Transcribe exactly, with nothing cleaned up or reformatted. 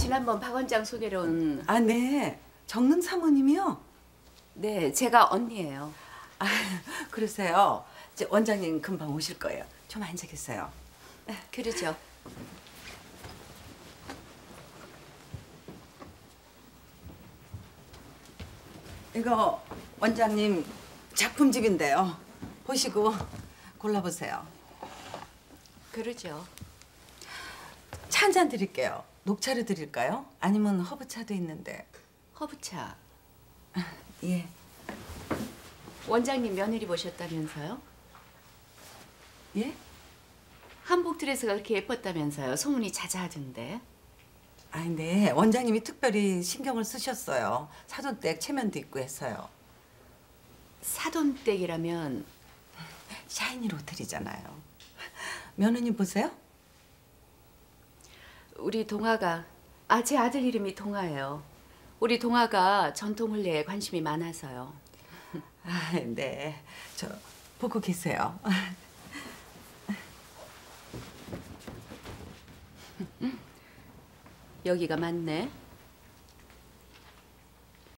지난번 박 원장 소개로 온... 아, 네. 정능 사모님이요? 네, 제가 언니예요. 아, 그러세요. 이제 원장님 금방 오실 거예요. 좀 앉아 계세요. 그러죠. 이거 원장님 작품집인데요. 보시고 골라보세요. 그러죠. 차 한 잔 드릴게요. 녹차를 드릴까요? 아니면 허브차도 있는데. 허브차. 예. 원장님 며느리 보셨다면서요? 예? 한복 드레스가 그렇게 예뻤다면서요. 소문이 자자하던데. 아니, 네. 원장님이 특별히 신경을 쓰셨어요. 사돈댁 체면도 있고 해서요. 사돈댁이라면 샤이니 로텔이잖아요. 며느님 보세요. 우리 동아가, 아, 제 아들 이름이 동아예요. 우리 동아가 전통 혼례에 관심이 많아서요. 아, 네. 저 보고 계세요. 여기가 맞네.